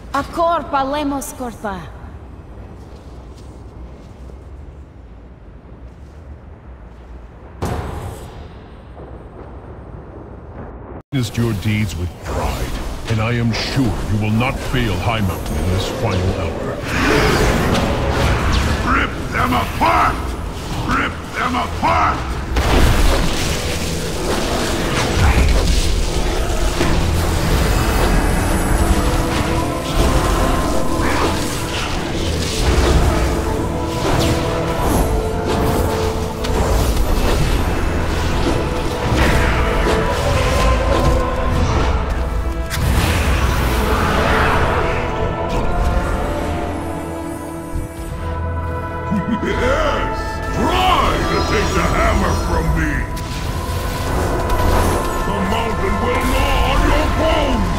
Acorpa lemos corpa. Witnessed your deeds with pride, and I am sure you will not fail Highmountain in this final hour. Rip them apart! Rip them apart! Yes! Try to take the hammer from me! The mountain will gnaw on your bones!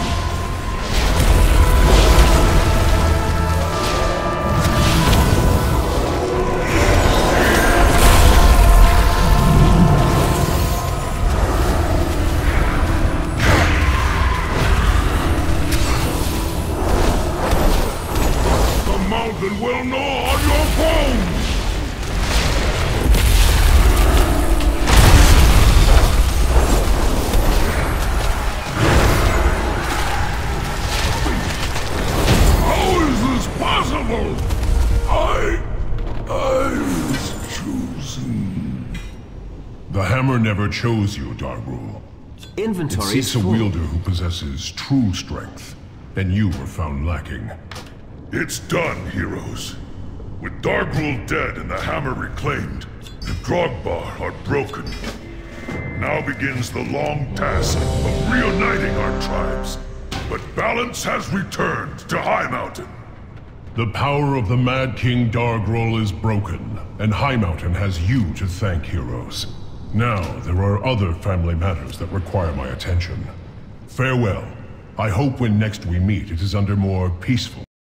The mountain will gnaw on your bones! Possible! I was chosen. The hammer never chose you, Dargrul. It Inventory is seeks a full. wielder who possesses true strength, and you were found lacking. It's done, heroes. With Dargrul dead and the hammer reclaimed, the Drogbar are broken. Now begins the long task of reuniting our tribes. But balance has returned to Highmountain. The power of the Mad King Dargrul is broken, and Highmountain has you to thank, heroes. Now, there are other family matters that require my attention. Farewell. I hope when next we meet it is under more peaceful